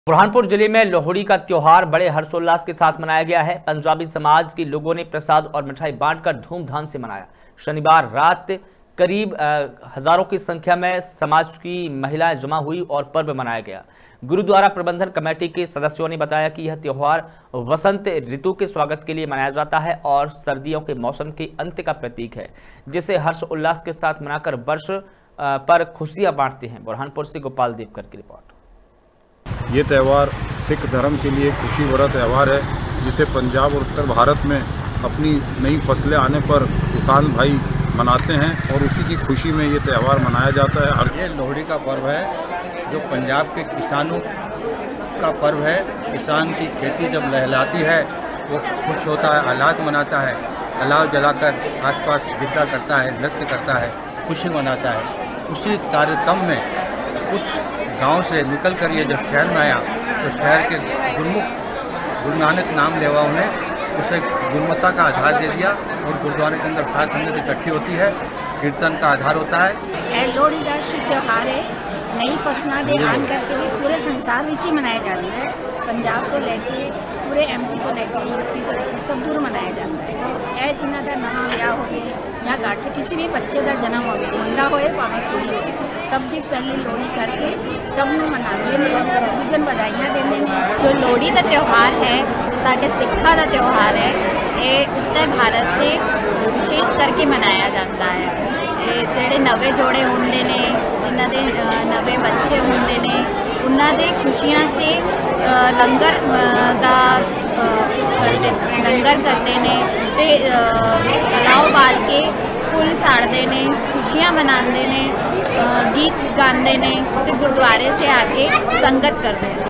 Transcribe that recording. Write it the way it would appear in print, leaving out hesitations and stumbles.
बुरहानपुर जिले में लोहड़ी का त्योहार बड़े हर्षोल्लास के साथ मनाया गया है। पंजाबी समाज के लोगों ने प्रसाद और मिठाई बांटकर धूमधाम से मनाया। शनिवार रात करीब हजारों की संख्या में समाज की महिलाएं जमा हुई और पर्व मनाया गया। गुरुद्वारा प्रबंधन कमेटी के सदस्यों ने बताया कि यह त्योहार वसंत ऋतु के स्वागत के लिए मनाया जाता है और सर्दियों के मौसम के अंत का प्रतीक है, जिसे हर्ष उल्लास के साथ मनाकर वर्ष पर खुशियां बांटते हैं। बुरहानपुर से गोपाल देवकर की रिपोर्ट। ये त्यौहार सिख धर्म के लिए खुशी भरा त्यौहार है, जिसे पंजाब और उत्तर भारत में अपनी नई फसलें आने पर किसान भाई मनाते हैं और उसी की खुशी में ये त्यौहार मनाया जाता है। ये लोहड़ी का पर्व है जो पंजाब के किसानों का पर्व है। किसान की खेती जब लहलाती है वो खुश होता है, अलाद मनाता है, अलाव जलाकर आसपास गिद्दा करता है, नृत्य करता है, खुशी मनाता है। उसी तारतम्य में उस गांव से निकलकर ये जब शहर में आया तो शहर के गुरमुख गुरु नानक नाम लेवा उन्हें उसे गुरुमता का आधार दे दिया और गुरुद्वारे के अंदर साथ संगत इकट्ठी होती है, कीर्तन का आधार होता है। लोहड़ी का शुभ त्यौहार है। नई फसलों के आन करके भी पूरे संसार में ही मनाया जाता है। पंजाब को लेके पूरे एमपी को लेके यूपी को लेके सब दूर मनाया जाता है। जिन्हों का नवा ब्याह हो या घर च किसी भी बच्चे का जन्म हो, मुंडा होए भावें कुड़ी होए, सब दी पहली लोहड़ी करके सबनों मनाते हैं, दूजे बधाइयां देते हैं। जो लोहड़ी का त्यौहार है साडे सिखा का त्यौहार है, ये उत्तर भारत से विशेष करके मनाया जाता है। ये जेडे नवे जोड़े होंदे ने, जिन्हां दे नवे बच्चे होंदे ने, उन्हां दे खुशियां से लंगर करते ने ते अलाव बाल के फुल साड़ते ने, खुशियां मनाते ने, गीत गाते ने ते गुरुद्वारे से आके संगत करते हैं।